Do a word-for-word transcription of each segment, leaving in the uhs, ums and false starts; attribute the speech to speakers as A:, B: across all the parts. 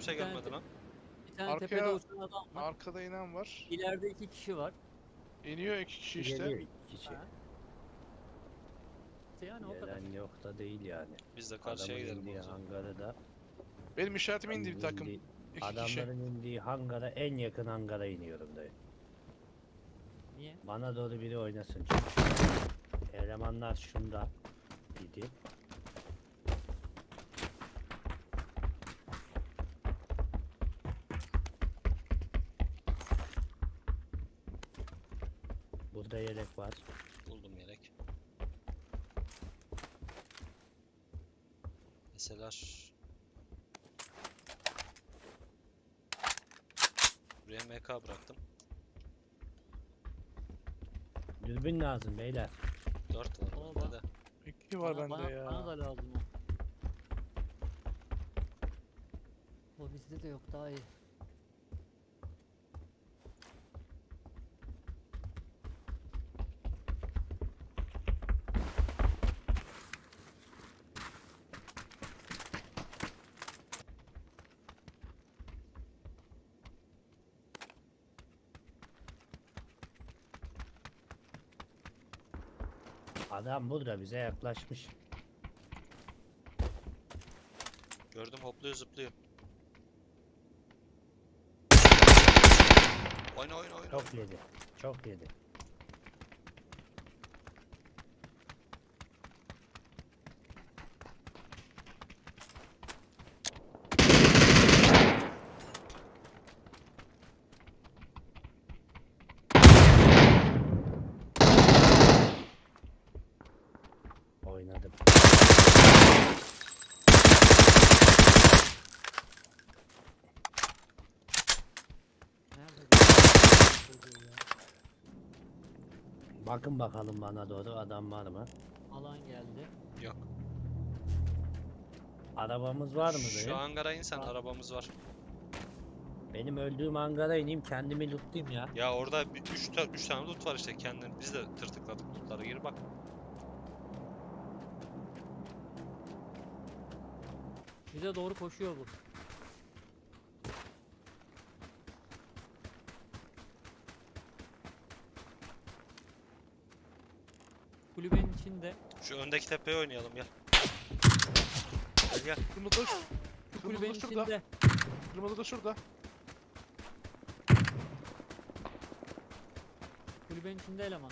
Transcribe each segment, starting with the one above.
A: kimse
B: Bir tane
A: gelmedi
B: te-
A: lan.
B: Bir tane
C: Arkaya-
B: tepede uçan adam var.
C: Arkada inen var.
B: İleride iki kişi var.
C: İniyor iki kişi işte.
D: Geliyor iki kişi.
B: Ha. İşte yani o kadar.
D: Gelen yok da değil yani.
A: Biz de karşıya
D: Adamın
A: gidelim
D: indiği
A: o zaman.
D: hangarı da.
C: Benim işaretime indi bir takım.
D: indi-
C: İki kişi.
D: Adamların indiği hangara en yakın hangara iniyorum dayı.
B: Niye?
D: Bana doğru biri oynasın çünkü. Elemanlar şunda idi. Burada yelek var.
A: Buldum yelek. Mesela buraya M K bıraktım.
D: Dürbün lazım beyler.
A: dört var
B: Oo,
A: bende
B: bak.
A: de.
C: İki var
B: Bana-
C: bende
B: bana,
C: ya.
B: Bana da lazım o. O bizde de yok, daha iyi.
D: Adam burada bize yaklaşmış.
A: Gördüm, hopluyor zıplıyor. Oyna oyna oyna.
D: Çok yedi. Çok yedi. Oynadım.
B: Nerede bu çocuğu ya?
D: Bakın bakalım bana doğru adam var mı?
B: Alan geldi.
A: Yok.
D: Arabamız var mı
A: Şu
D: dayı?
A: hangara insen
B: Var.
A: arabamız var.
D: Benim öldüğüm hangara ineyim kendimi lootlayayım ya.
A: Ya orada 3 üç tane loot var işte, kendin biz de tırtıkladık lootlara, gir bak.
B: Bize doğru koşuyor bu. Kulübenin içinde.
A: Şu öndeki tepeye oynayalım gel. Gel gel.
C: Kırmızı,
B: Şu
C: kırmızı
B: kulübenin
C: da şurada.
B: içinde.
C: Kırmızı da şurada.
B: Kulübenin içinde eleman.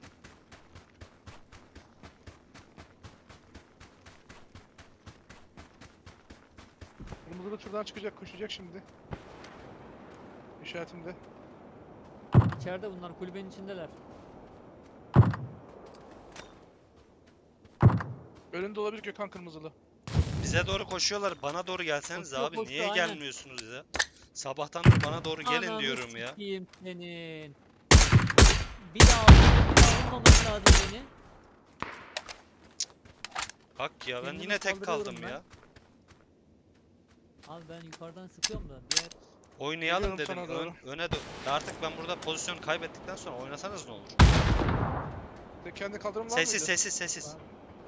C: Kırmızı da şuradan çıkacak, koşacak şimdi. İşaretimde.
B: İçeride bunlar, kulübenin içindeler.
C: Önünde olabilir Gökhan kırmızılı.
A: Bize doğru koşuyorlar. Bana doğru gelseniz
B: Koşuyor,
A: abi.
B: koşuyor,
A: Niye
B: aynen.
A: gelmiyorsunuz ya? Sabahtandır bana doğru gelin
B: Ananı
A: diyorum ya.
B: sikeyim senin. Bir daha bir daha vurmaması lazım beni.
A: Bak ya, ben
B: Kendimi
A: yine tek kaldım
B: kaldırıyorum
A: ya.
B: Abi ben yukarıdan sıkıyorum da diğer
A: Oynayalım
C: Geliyorum
A: dedim.
C: sana doğru.
A: Ön, öne dön. Artık ben burada pozisyon kaybettikten sonra oynasanız ne olur?
C: Tek kendi kaldırım var
A: Sessiz
C: mıydı?
A: sessiz sessiz.
B: Var.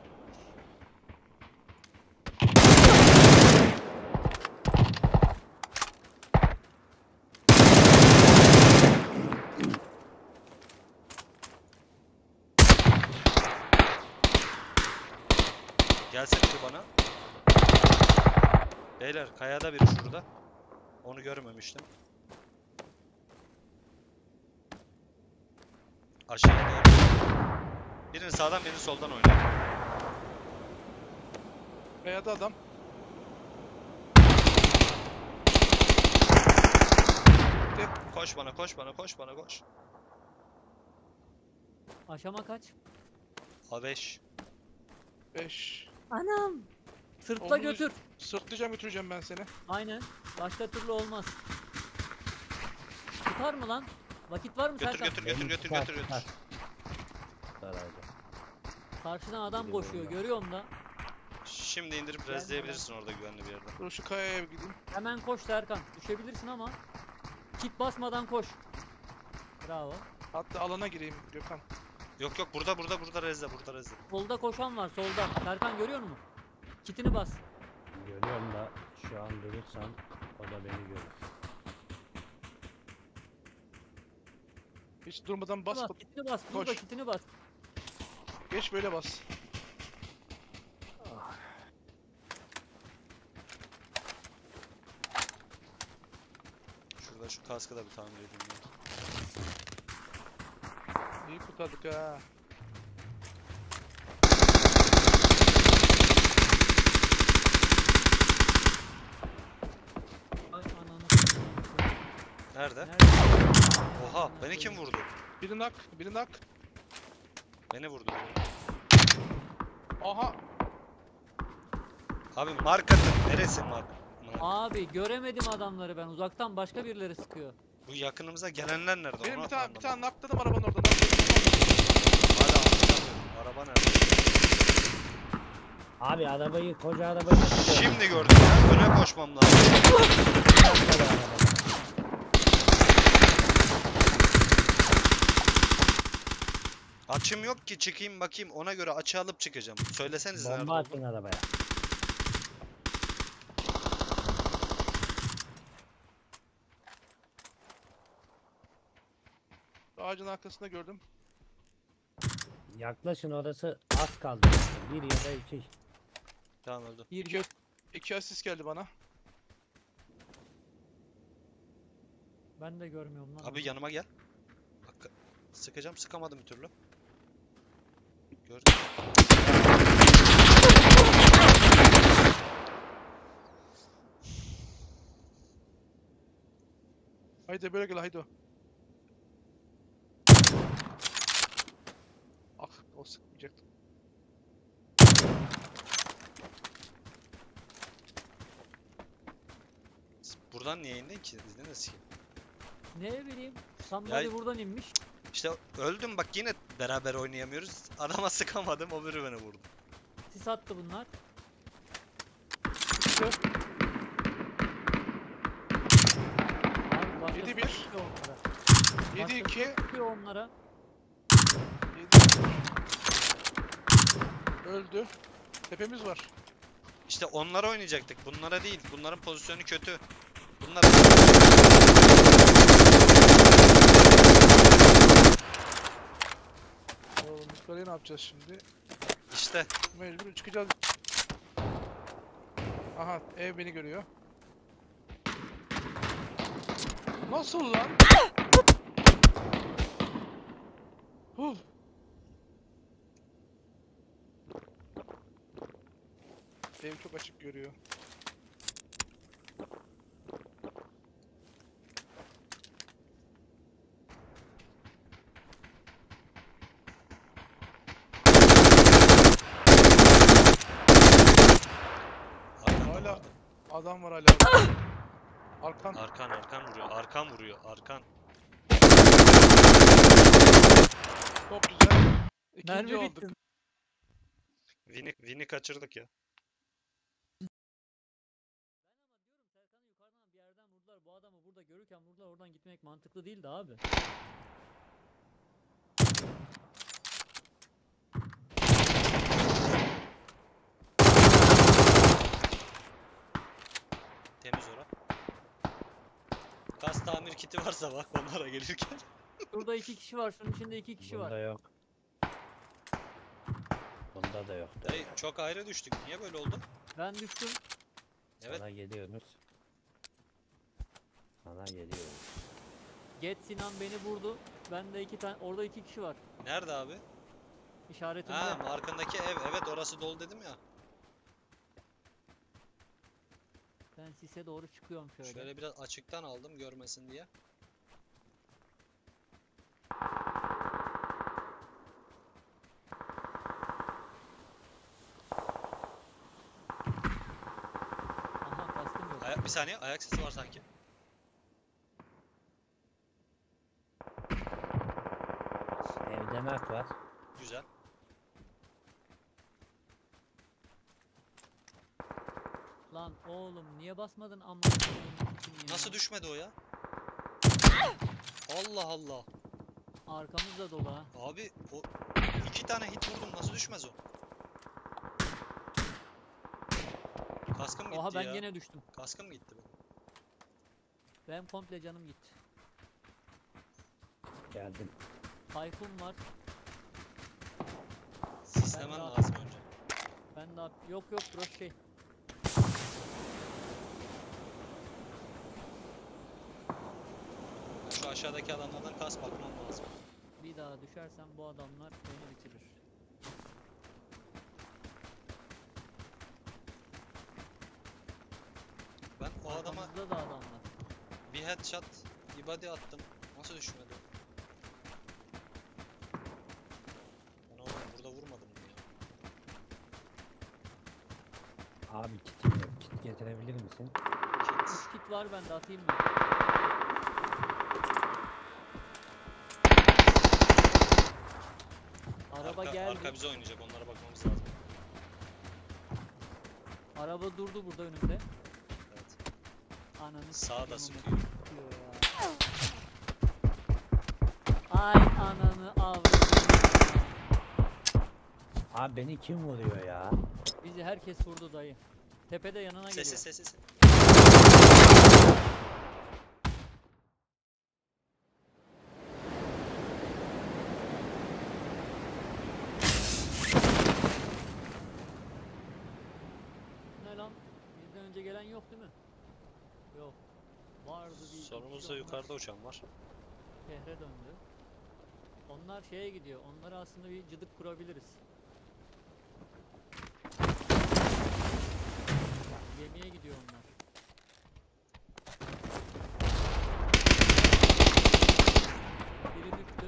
A: Gelse biri bana. Beyler kayada biri şurada. Onu görmemiştim. Aşağıya doğru. Birini sağdan birini soldan oynar.
C: Kayada adam.
A: Koş bana koş bana koş bana koş.
B: aşama kaç?
A: A beş.
C: beş.
B: Anam. Sırtla
C: Omuz-
B: götür.
C: Sırtlayacağım, götüreceğim ben seni.
B: Aynen. Başka türlü olmaz. Tutar mı lan? Vakit var mı
A: Götür
B: Serkan?
A: götür götür
D: Benim
A: götür
D: tutar,
A: götür götür.
D: tutar. Tutar abi.
B: Karşıdan adam
D: Biri
B: koşuyor,
D: vurma.
B: görüyorum da.
A: Şimdi indirip rezleyebilirsin orada güvenli bir yerden.
C: Dur şu kayaya bir gideyim.
B: Hemen koş Serkan. Düşebilirsin ama kit basmadan koş. Bravo.
C: Hatta alana gireyim Gökhan.
A: Yok yok, burada burada burada rezle burada rezle.
B: Solda koşan var, solda. Serkan görüyor musun? Kitini bas.
D: Görüyorum da şu an durursam O da beni görür.
C: Hiç durmadan bas.
B: Bas, kitini bas. Burada
C: Koş.
B: kitini bas.
C: Geç böyle bas.
A: Şurada şu kaskı da bir tamir edeyim ya.
C: İyi kurtardık ha.
B: Ay ananı.
A: Nerede?
B: Nerede?
A: Oha, beni kim vurdu?
C: Biri nak, biri nak.
A: Beni vurdu.
C: Aha.
A: Abi mark atın. Neresi mark? Amına-
B: Abi göremedim adamları ben. Uzaktan başka birileri sıkıyor.
A: Bu yakınımıza gelenler nerede?
C: Benim
A: Onu
C: bir tane bir
A: anlamadım.
C: tane nakladım arabanın orada. Nakladım.
A: Hala anlamıyorum. Araba nerede?
D: Abi arabayı, koca arabayı nasıl gördün?
A: Şimdi gördüm ya. Öne koşmam lazım.
D: Atladı arabadan.
A: Açım yok ki, çıkayım bakayım, ona göre açı alıp çıkacağım. Söylesenize nerede
D: Bomba
A: olduğunu.
D: attın arabaya.
C: Ağacın arkasında gördüm.
D: Yaklaşın, orası az kaldı. Bir ya da iki.
A: Tamam, öldü.
B: Bir
C: İki,
B: göz.
C: iki asist geldi bana.
B: Ben de görmüyorum lan.
A: Abi yanıma gel. Bak, sıkacağım, sıkamadım bir türlü. Gördüm.
C: Haydi böyle gel haydi. Ah, o sıkmayacaktım.
A: Buradan niye indin ki? İzle de sikeyim.
B: Ne bileyim. Somebody
A: Ya-
B: buradan inmiş.
A: İşte öldüm bak, yine beraber oynayamıyoruz. Adama sıkamadım, o biri beni vurdu.
B: Sis attı bunlar.
C: Çıktı.
B: Abi başkası
C: Yedi
B: da
C: bir.
B: sıkıyor onlara.
C: yedi
B: Başkası
C: iki.
B: da sıkıyor onlara.
C: yedi iki. Öldü. Tepemiz var.
A: İşte onlara oynayacaktık, bunlara değil. Bunların pozisyonu kötü. Bunlar...
C: Oğlum yukarıya ne yapacağız şimdi?
A: İşte
C: Mecbur çıkacağız. Aha, ev beni görüyor. Nasıl lan? Huh. Ev çok açık görüyor.
A: arkan
C: Hala
A: vardı.
C: adam var hala. Arkan.
A: Arkan arkan vuruyor, arkan vuruyor, arkan.
C: Çok güzel. İkinci
B: Mermi
C: olduk.
B: bitti.
A: Win'i Win'i kaçırdık ya.
B: Ben ama diyorum Serkan'ı yukarıdan bir yerden vurdular. Bu adamı burada görürken vurdular. Oradan gitmek mantıklı değildi abi.
A: Temiz ora. Gaz tamir kiti varsa bak onlara gelirken.
B: Şurada iki kişi var. Şunun içinde iki kişi
D: Bunda
B: var.
D: yok. Bunda da yok.
A: Dayı çok ayrı düştük. Niye böyle oldu?
B: Ben düştüm.
A: Evet.
D: Sana geliyoruz. Sana geliyoruz.
B: Get Sinan beni vurdu. Ben de iki tane. Orada iki kişi var.
A: Nerede abi?
B: İşaretimde.
A: Ha, arkandaki ev. Evet, orası dolu dedim ya.
B: Ben sise doğru çıkıyorum şöyle.
A: Şöyle biraz açıktan aldım görmesin diye.
B: Aha kaskım yok.
A: Aya- bir saniye, ayak sesi var sanki.
D: Evde nak var.
A: Güzel.
B: Lan oğlum niye basmadın amına koyayım için ya?
A: Nasıl düşmedi o ya? Allah Allah.
B: Arkamız da dolu ha.
A: Abi o iki tane hit vurdum, nasıl düşmez o? Kaskım gitti
B: Oha ben
A: ya.
B: gene düştüm.
A: Kaskım gitti benim.
B: Benim komple canım gitti.
D: Geldim.
B: Tayfun var.
A: Sislemen
B: daha-
A: lazım önce.
B: Ben daha yok yok burası şey.
A: Şu aşağıdaki adamlardan kas bakmam lazım.
B: Bir daha düşersem bu adamlar beni bitirir.
A: Ben o adama
B: Arkamızda da adamlar.
A: bir headshot, bir body attım. Nasıl düşmedi? Ben onu burada vurmadım mı ya?
D: Abi kitim yok. Kit getirebilir misin?
A: Kit.
B: üç kit var bende, atayım mı? Araba
A: arka,
B: geldi.
A: arka bize oynayacak, onlara bakmamız lazım.
B: Araba durdu burada önümde.
A: Evet.
B: Ananı
A: Sağda
B: sikeyim
A: sıkıyor.
B: onu. Sıkıyor ya. Ay ananı avradım.
D: Abi beni kim vuruyor ya?
B: Bizi herkes vurdu dayı. Tepede yanına
A: Sesi
B: geliyor.
A: sesi sesi.
B: Ne lan? Bizden önce gelen yok değil mi? Yok. Vardı bir.
A: Solumuzda yukarıda uçan var.
B: Şehre döndü. Onlar şeye gidiyor. Onlara aslında bir cıdık kurabiliriz. Gemiye gidiyor onlar. Biri düştü.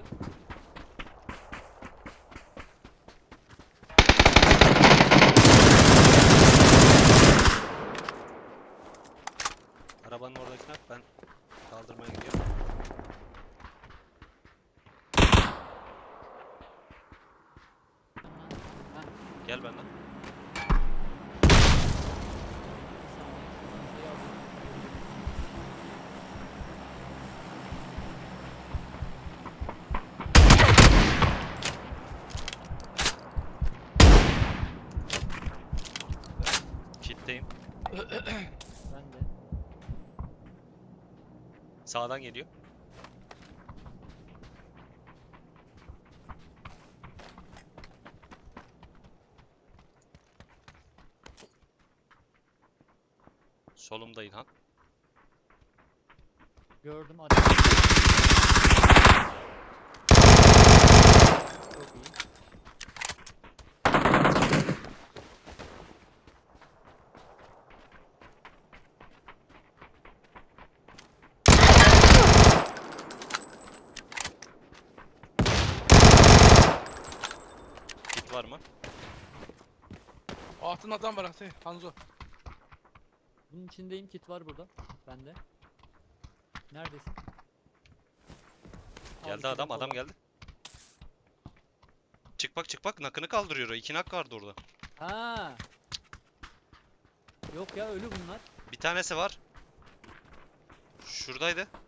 A: Arabanın oradakine ben kaldırmaya gidiyorum.
B: Heh,
A: Gel benden.
B: bir saniye. Şuradan şeyi alayım.
A: Kitleyim.
B: Ben de.
A: Sağdan geliyor. Solumda İlhan.
B: Gördüm ateş. Çok iyi.
A: Kit var mı?
C: Altında adam var Atay. Hanzo.
B: Bunun içindeyim, kit var burada. Bende. Neredesin? Al
A: Geldi
B: iki
A: adam,
B: de
A: adam
B: sola.
A: geldi. Çık bak çık bak, nakını kaldırıyor o. İki nak vardı orada.
B: Ha. Yok ya, ölü bunlar.
A: Bir tanesi var. Şuradaydı.